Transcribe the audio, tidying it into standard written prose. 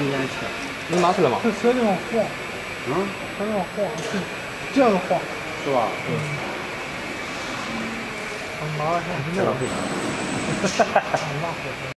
应该吃，能拿出来吗？ 这舌头上晃，舌头上晃，这样晃， 是吧？ 拿了看， 这浪费啥？ 那火。